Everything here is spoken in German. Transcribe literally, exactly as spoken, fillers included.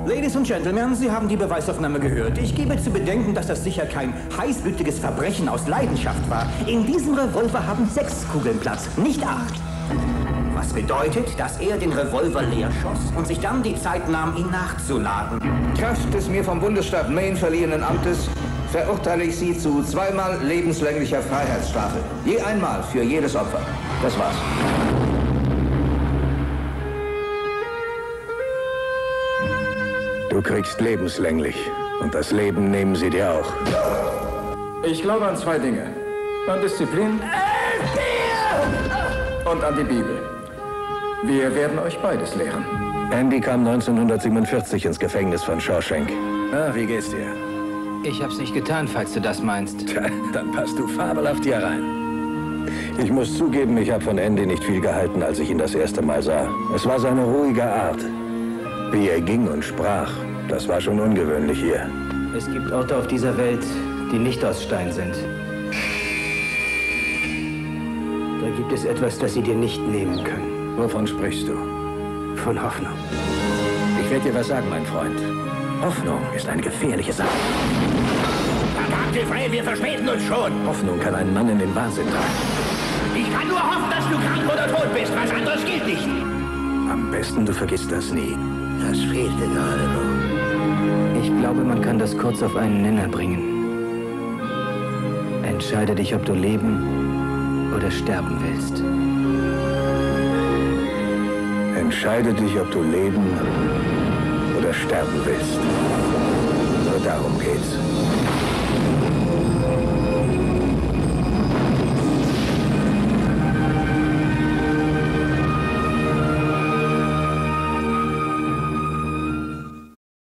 Ladies und Gentlemen, Sie haben die Beweisaufnahme gehört. Ich gebe zu bedenken, dass das sicher kein heißblütiges Verbrechen aus Leidenschaft war. In diesem Revolver haben sechs Kugeln Platz, nicht acht. Was bedeutet, dass er den Revolver leer schoss und sich dann die Zeit nahm, ihn nachzuladen. Kraft des mir vom Bundesstaat Maine verliehenen Amtes verurteile ich Sie zu zweimal lebenslänglicher Freiheitsstrafe. Je einmal für jedes Opfer. Das war's. Du kriegst lebenslänglich. Und das Leben nehmen sie dir auch. Ich glaube an zwei Dinge. An Disziplin und an die Bibel. Wir werden euch beides lehren. Andy kam neunzehnhundertsiebenundvierzig ins Gefängnis von Shawshank. Na, wie geht's dir? Ich hab's nicht getan, falls du das meinst. Tja, dann passt du fabelhaft hier rein. Ich muss zugeben, ich habe von Andy nicht viel gehalten, als ich ihn das erste Mal sah. Es war seine ruhige Art. Wie er ging und sprach, das war schon ungewöhnlich hier. Es gibt Orte auf dieser Welt, die nicht aus Stein sind. Da gibt es etwas, das sie dir nicht nehmen können. Wovon sprichst du? Von Hoffnung. Ich werde dir was sagen, mein Freund. Hoffnung ist eine gefährliche Sache. Verdammte Frei, wir verspäten uns schon. Hoffnung kann einen Mann in den Wahnsinn treiben. Ich kann nur hoffen, dass du krank oder tot bist. Was anderes gilt nicht. Am besten, du vergisst das nie. Das fehlte gerade noch. Ich glaube, man kann das kurz auf einen Nenner bringen. Entscheide dich, ob du leben oder sterben willst. Entscheide dich, ob du leben oder sterben willst. Nur darum geht's.